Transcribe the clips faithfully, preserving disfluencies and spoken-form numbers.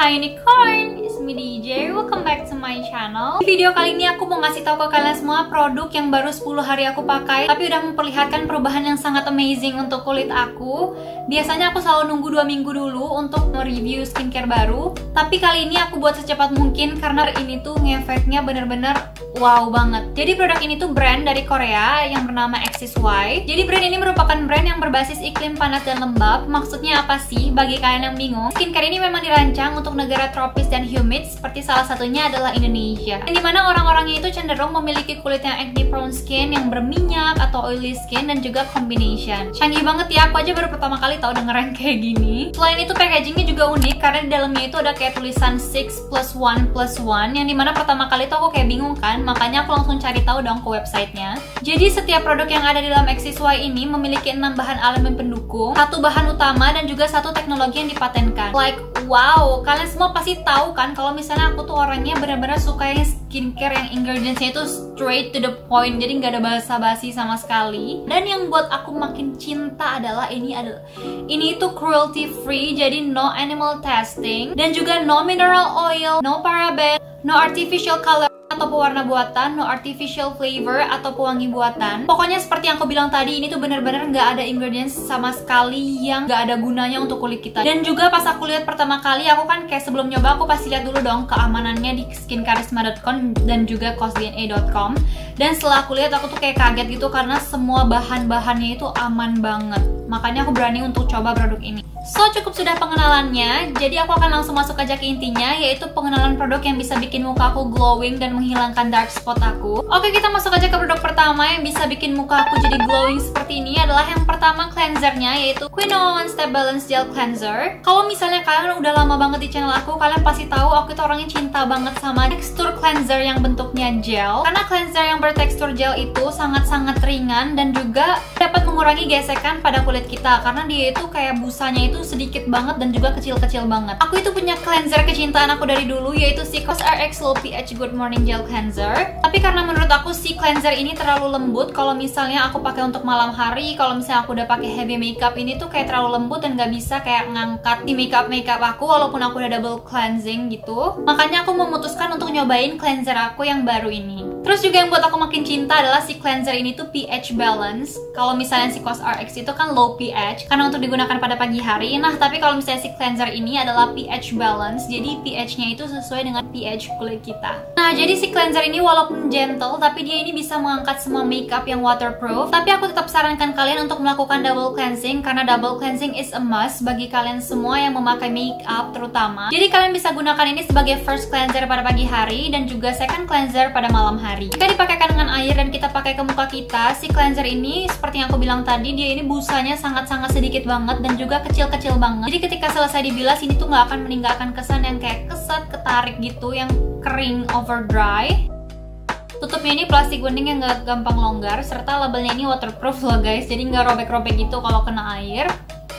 Hai Unicorn, it's me D J, welcome back to my channel. Di video kali ini aku mau ngasih tahu ke kalian semua produk yang baru sepuluh hari aku pakai tapi udah memperlihatkan perubahan yang sangat amazing untuk kulit aku. Biasanya aku selalu nunggu dua minggu dulu untuk nge-review skincare baru, tapi kali ini aku buat secepat mungkin karena ini tuh ngefeknya bener-bener wow banget. Jadi produk ini tuh brand dari Korea yang bernama Axis Y. Jadi brand ini merupakan brand yang berbasis iklim panas dan lembab. Maksudnya apa sih bagi kalian yang bingung? Skincare ini memang dirancang untuk negara tropis dan humid seperti salah satunya adalah Indonesia, yang dimana orang-orangnya itu cenderung memiliki kulit yang acne prone skin, yang berminyak atau oily skin, dan juga combination. Canggih banget ya, aku aja baru pertama kali tahu denger yang kayak gini. Selain itu packagingnya juga unik karena di dalamnya itu ada kayak tulisan six plus one plus one, yang dimana pertama kali tuh aku kayak bingung kan, makanya aku langsung cari tahu dong ke websitenya. Jadi setiap produk yang ada di dalam Axis Y ini memiliki enam bahan elemen pendukung, satu bahan utama, dan juga satu teknologi yang dipatenkan. Like wow, kalian semua pasti tahu kan kalau misalnya aku tuh orangnya benar-benar suka yang skincare yang ingredientsnya itu straight to the point, jadi nggak ada basa-basi sama sekali. Dan yang buat aku makin cinta adalah ini adalah ini itu cruelty free, jadi no animal testing, dan juga no mineral oil, no paraben, no artificial color atau pewarna buatan, no artificial flavor atau pewangi buatan. Pokoknya seperti yang aku bilang tadi, ini tuh bener-bener nggak ada ingredients sama sekali yang nggak ada gunanya untuk kulit kita. Dan juga pas aku lihat pertama kali, aku kan kayak sebelum nyoba aku pasti lihat dulu dong keamanannya di skincarisma dot com dan juga cosdna dot com. Dan setelah aku lihat aku tuh kayak kaget gitu karena semua bahan-bahannya itu aman banget. Makanya aku berani untuk coba produk ini. So, cukup sudah pengenalannya, jadi aku akan langsung masuk aja ke intinya, yaitu pengenalan produk yang bisa bikin muka aku glowing dan menghilangkan dark spot aku. Oke, kita masuk aja ke produk pertama yang bisa bikin muka aku jadi glowing seperti ini. Adalah yang pertama cleansernya, yaitu Quinoa One Step Balance Gel Cleanser. Kalau misalnya kalian udah lama banget di channel aku, kalian pasti tahu aku itu orangnya cinta banget sama tekstur cleanser yang bentuknya gel. Karena cleanser yang bertekstur gel itu sangat-sangat ringan dan juga dapat mengurangi gesekan pada kulit kita, karena dia itu kayak busanya itu sedikit banget dan juga kecil-kecil banget. Aku itu punya cleanser kecintaan aku dari dulu, yaitu si COSRX Low pH Good Morning Gel Cleanser. Tapi karena menurut aku si cleanser ini terlalu lembut, kalau misalnya aku pakai untuk malam hari, kalau misalnya aku udah pakai heavy makeup, ini tuh kayak terlalu lembut dan gak bisa kayak ngangkat di makeup makeup aku walaupun aku udah double cleansing gitu. Makanya aku memutuskan untuk nyobain cleanser aku yang baru ini. Terus juga yang buat aku makin cinta adalah si cleanser ini tuh pH balance. Kalau misalnya si COSRX itu kan low pH karena untuk digunakan pada pagi hari. Nah, tapi kalau misalnya si cleanser ini adalah pH balance, jadi pH-nya itu sesuai dengan pH kulit kita. Nah, jadi si cleanser ini walaupun gentle, tapi dia ini bisa mengangkat semua makeup yang waterproof. Tapi aku tetap sarankan kalian untuk melakukan double cleansing, karena double cleansing is a must bagi kalian semua yang memakai makeup terutama. Jadi kalian bisa gunakan ini sebagai first cleanser pada pagi hari dan juga second cleanser pada malam hari. Jika dipakaikan dengan air dan kita pakai ke muka kita, si cleanser ini seperti yang aku bilang tadi, dia ini busanya sangat-sangat sedikit banget dan juga kecil-kecil banget. Jadi ketika selesai dibilas, ini tuh nggak akan meninggalkan kesan yang kayak kesat, ketarik gitu, yang kering over dry. Tutupnya ini plastik bening yang nggak gampang longgar, serta labelnya ini waterproof loh guys, jadi nggak robek-robek gitu kalau kena air.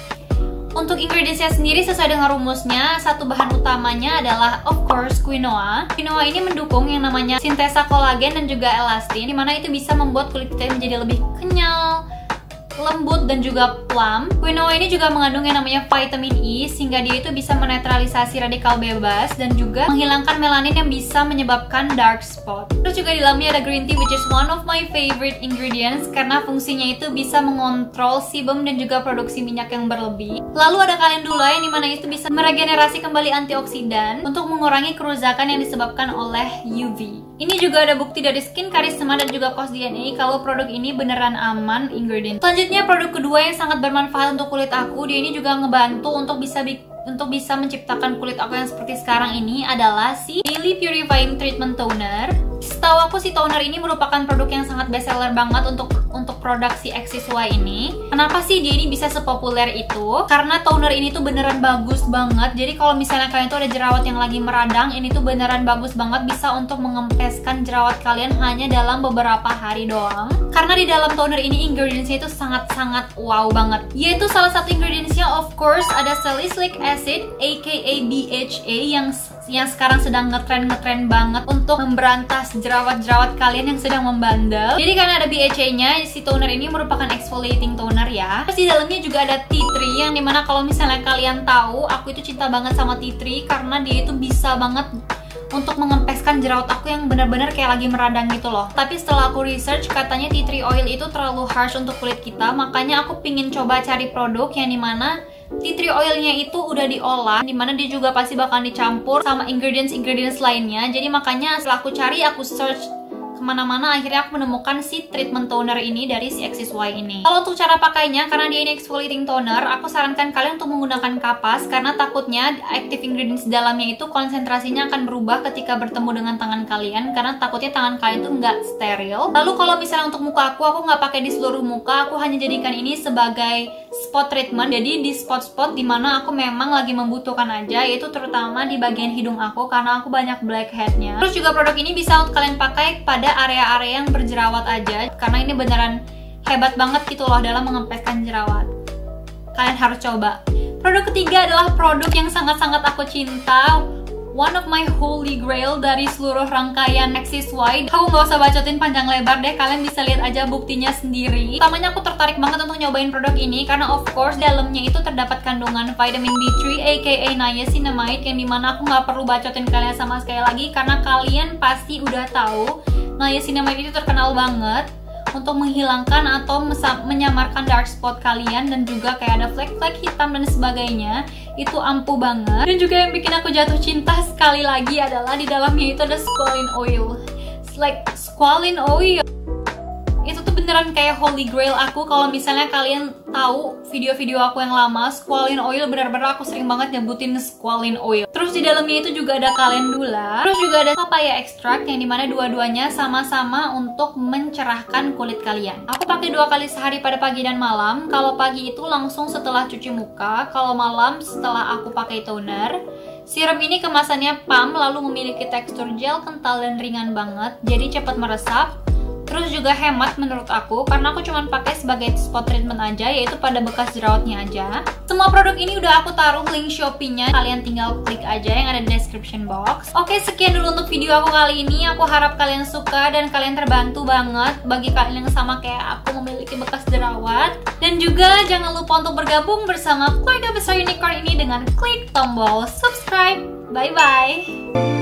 Untuk ingredientsnya sendiri sesuai dengan rumusnya, satu bahan utamanya adalah of course quinoa. Quinoa ini mendukung yang namanya sintesa kolagen dan juga elastin, dimana itu bisa membuat kulit kita menjadi lebih kenyal, lembut, dan juga plump. Quinoa ini juga mengandung yang namanya vitamin E, sehingga dia itu bisa menetralisasi radikal bebas dan juga menghilangkan melanin yang bisa menyebabkan dark spot. Terus juga di dalamnya ada green tea, which is one of my favorite ingredients karena fungsinya itu bisa mengontrol sebum dan juga produksi minyak yang berlebih. Lalu ada calendula yang dimana itu bisa meregenerasi kembali antioksidan untuk mengurangi kerusakan yang disebabkan oleh U V. Ini juga ada bukti dari Skincarisma dan juga cosdna kalau produk ini beneran aman ingredient. Selanjutnya produk kedua yang sangat bermanfaat untuk kulit aku, dia ini juga ngebantu untuk bisa untuk bisa menciptakan kulit aku yang seperti sekarang ini, adalah si Daily Purifying Treatment Toner. Setahu aku si toner ini merupakan produk yang sangat best seller banget untuk untuk produk si Axis Y ini. Kenapa sih dia ini bisa sepopuler itu? Karena toner ini tuh beneran bagus banget. Jadi kalau misalnya kalian tuh ada jerawat yang lagi meradang, ini tuh beneran bagus banget, bisa untuk mengempeskan jerawat kalian hanya dalam beberapa hari doang. Karena di dalam toner ini ingredientsnya itu sangat-sangat wow banget. Yaitu salah satu ingredientsnya of course ada salicylic acid aka B H A, yang yang sekarang sedang ngetren-ngetren banget untuk memberantas jerawat-jerawat kalian yang sedang membandel. Jadi karena ada B H A-nya, si toner ini merupakan exfoliating toner ya. Terus di dalamnya juga ada tea tree, yang dimana kalau misalnya kalian tahu, aku itu cinta banget sama tea tree karena dia itu bisa banget untuk mengempeskan jerawat aku yang benar-benar kayak lagi meradang gitu loh. Tapi setelah aku research, katanya tea tree oil itu terlalu harsh untuk kulit kita, makanya aku pingin coba cari produk yang dimana tea tree oilnya itu udah diolah, dimana dia juga pasti bakal dicampur sama ingredients-ingredients lainnya. Jadi makanya setelah aku cari, aku search kemana-mana, akhirnya aku menemukan si treatment toner ini dari si X S Y ini. Kalau untuk cara pakainya, karena dia ini exfoliating toner, aku sarankan kalian untuk menggunakan kapas, karena takutnya active ingredients dalamnya itu konsentrasinya akan berubah ketika bertemu dengan tangan kalian, karena takutnya tangan kalian tuh nggak steril. Lalu kalau misalnya untuk muka aku, aku nggak pakai di seluruh muka, aku hanya jadikan ini sebagai spot treatment. Jadi di spot-spot dimana aku memang lagi membutuhkan aja, yaitu terutama di bagian hidung aku karena aku banyak blackheadnya. Terus juga produk ini bisa untuk kalian pakai pada area-area yang berjerawat aja, karena ini beneran hebat banget gitu loh dalam mengempeskan jerawat. Kalian harus coba. Produk ketiga adalah produk yang sangat-sangat aku cinta, one of my holy grail dari seluruh rangkaian X S Y. Aku nggak usah bacotin panjang lebar deh, kalian bisa lihat aja buktinya sendiri. Pertamanya aku tertarik banget untuk nyobain produk ini karena of course dalamnya itu terdapat kandungan vitamin D three aka niacinamide, yang dimana aku nggak perlu bacotin kalian sama sekali lagi karena kalian pasti udah tahu niacinamide itu terkenal banget untuk menghilangkan atau menyamarkan dark spot kalian, dan juga kayak ada flek-flek hitam dan sebagainya. Itu ampuh banget. Dan juga yang bikin aku jatuh cinta sekali lagi adalah di dalamnya itu ada squalene oil. It's like squalene oil. Itu tuh beneran kayak holy grail aku. Kalau misalnya kalian tahu video-video aku yang lama, squalene oil bener-bener aku sering banget nyebutin squalene oil. Terus di dalamnya itu juga ada calendula. Terus juga ada papaya extract, yang dimana dua-duanya sama-sama untuk mencerahkan kulit kalian. Aku pakai dua kali sehari pada pagi dan malam. Kalau pagi itu langsung setelah cuci muka, kalau malam setelah aku pakai toner. Serum ini kemasannya pump, lalu memiliki tekstur gel kental dan ringan banget, jadi cepat meresap. Terus juga hemat menurut aku, karena aku cuma pakai sebagai spot treatment aja, yaitu pada bekas jerawatnya aja. Semua produk ini udah aku taruh link Shopee-nya, kalian tinggal klik aja yang ada di description box. Oke, sekian dulu untuk video aku kali ini. Aku harap kalian suka dan kalian terbantu banget. Bagi kalian yang sama kayak aku memiliki bekas jerawat. Dan juga jangan lupa untuk bergabung bersama keluarga besar Unicorn ini dengan klik tombol subscribe. Bye-bye!